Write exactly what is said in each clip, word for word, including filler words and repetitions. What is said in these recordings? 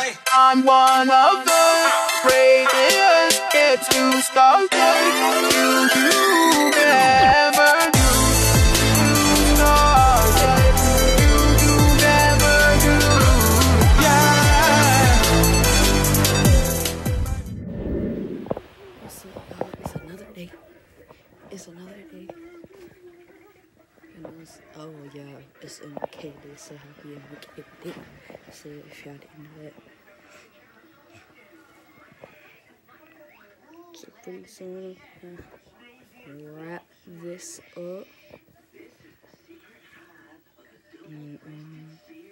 I'm one of the radiant kids to stop you. You do never do. You know you do never do. Yeah. It's, uh, it's another day. It's another day. And it's, oh yeah, it's M K Day. So happy M K Day. So if y'all didn't know that. So pretty soon, uh, wrap this up. Mm -mm.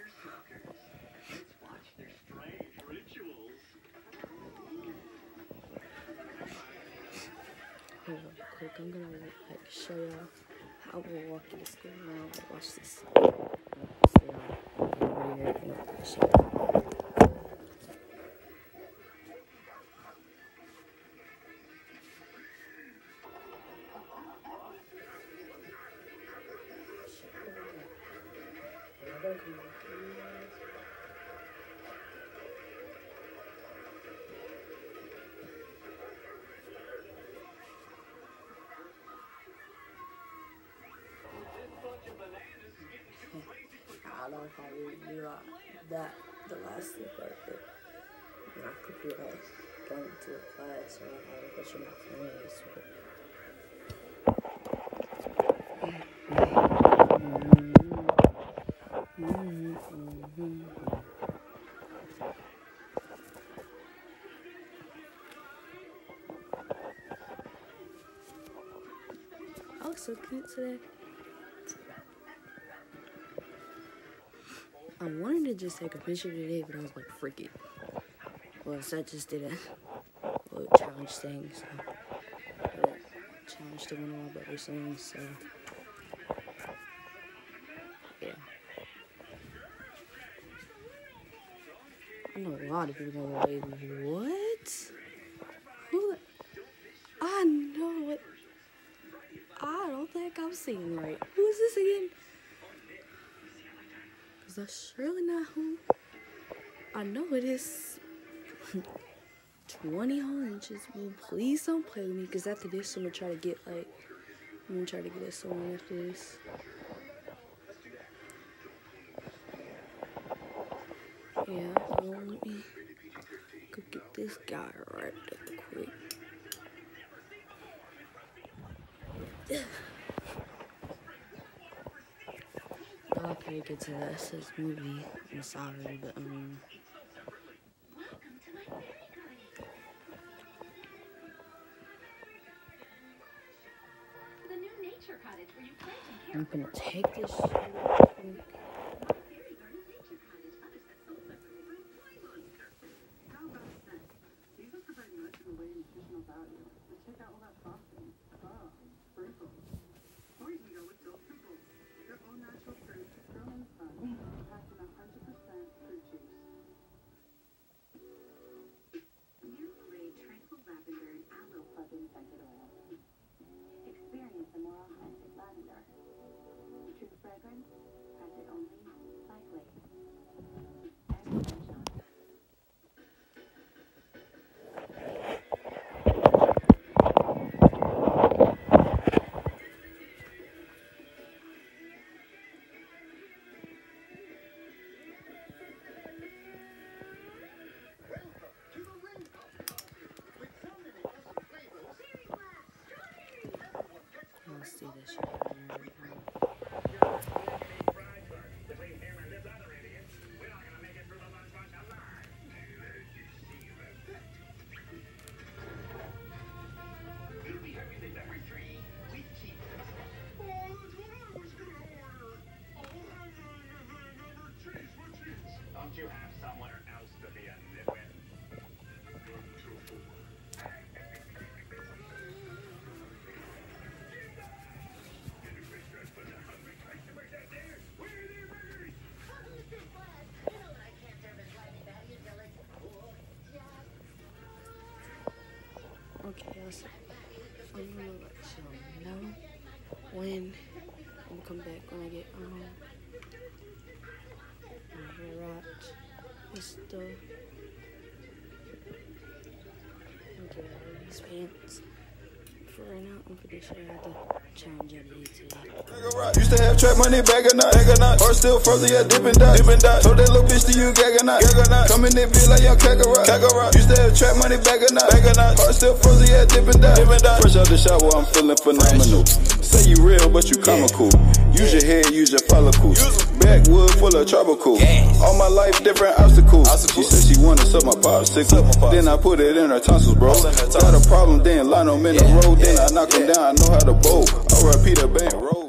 Hold on, quick. I'm gonna like show y'all how we're walking this thing around. Watch this. See y'all over here. You know, show y'all. I don't know if I really knew uh, that the last thing right there. And I could be like going to a class or like having a bunch of my friends. I look so cute today. I wanted to just take a picture today, but I was like, freak it. Well, so I just did a little challenge thing, so I challenge to one of my better songs, so yeah. I know a lot of people are like, what? Who? I know what. I don't think I'm seeing right. Who is this again? Because that's surely not who I know it is. twenty whole inches. Well, please don't play with me, because after this, I'm going to try to get, like, I'm going to try to get a song after this. Yeah, so let me go get this guy right up quick. I can't get to that. It says movie. I'm sorry, but um, I'm gonna take this shit real quick. Let's see this shit right now. Don't you have somewhere else to be a nitwit? Okay, I'll say, I'm gonna let y'all know when I'm gonna come back when I get um my hair wrapped and stuff. experience. For right now, I'm pretty sure I have to challenge out of today. Used to have trap money, bag or not, bag or not. Heart still frozen, yeah, dipping dot, dipping dot. Told that little bitch to you, gag or not, gag or not. Come in that bitch like young Kakarot, Kakarot. Used to have trap money, bag or not, bag or not. Heart still frozen, yeah, dipping dot, dipping dot. Fresh out the shower, I'm feeling phenomenal. Say you real, but you comical. Use your head, use your follicles. Backwood full of tropical. All my life, different obstacles. She said she wanted to suck my popsicle. Then I put it in her tonsils, bro. Got a problem, then line them in the road. Then I knock them down, I know how to bowl. R I P the bank roll.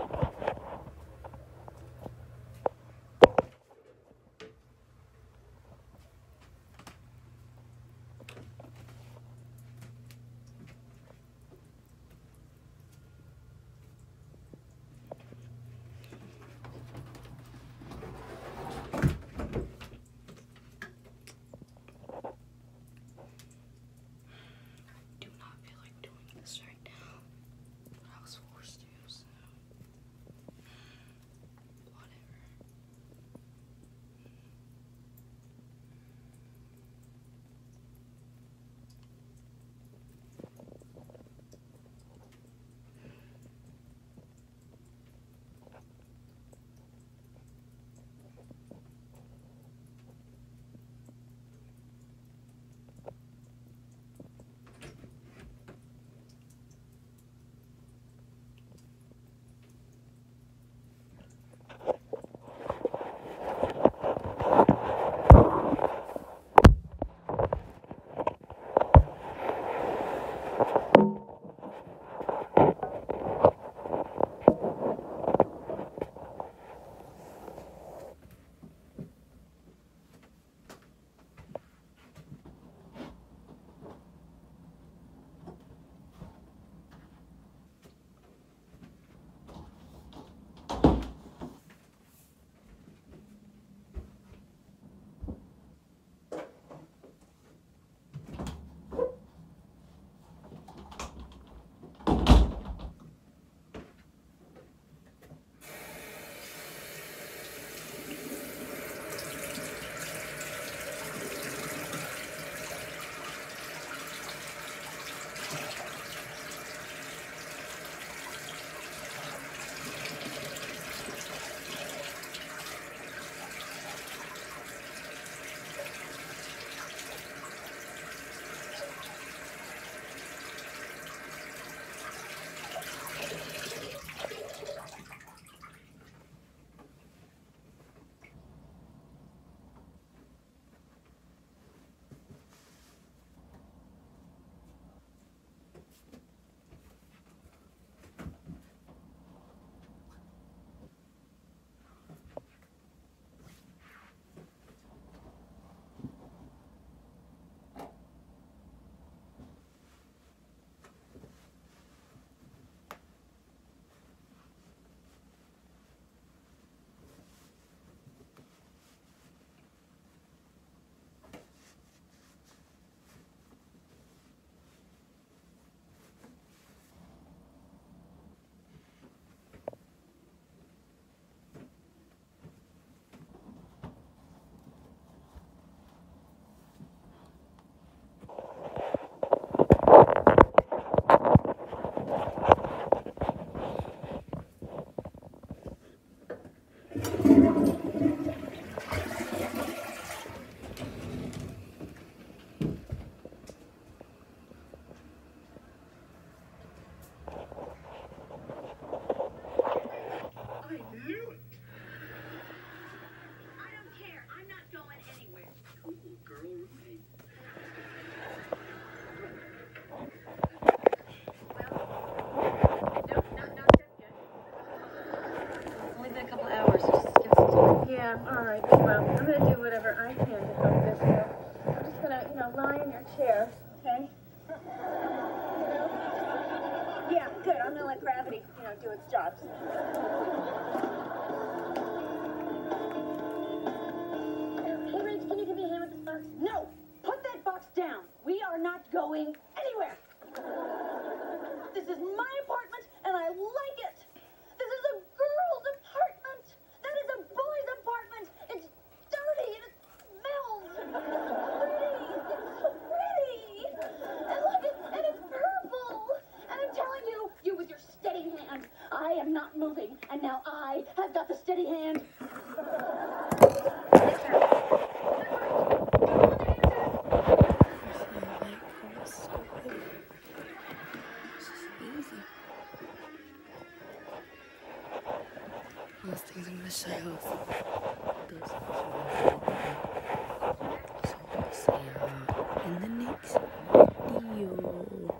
Alright, well, I'm gonna do whatever I can to help this girl. I'm just gonna, you know, lie in your chair, okay? Yeah, good. I'm gonna let gravity, you know, do its job. Hey, Rach, can you give me a hand with this box? No! Put that box down! We are not going anywhere! This is my apartment, and I like it! This is a girl's apartment! That is a boy's apartment! It's dirty and it smells! It's pretty! It's so pretty! And look, it, and has got the steady hand. Last things I'm gonna show you. Those so I'll see you in the next video.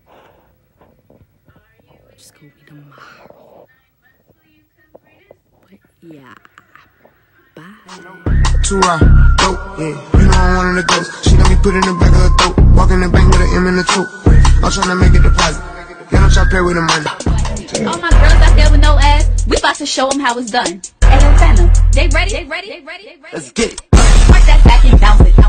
Just gonna be tomorrow. But yeah, bye. Too raw, dope, yeah. You know I'm one of the ghosts. She got me put in the back of the throat. Walk in the bank with an M in the tote. I'm trying to make a deposit. Then I'm trying to pay with the money. All my girls out there with no ass, we about to show them how it's done. Hey, yo, Phantom, they ready? They ready? They ready? They ready? Let's get it. Mark that back and bounce it.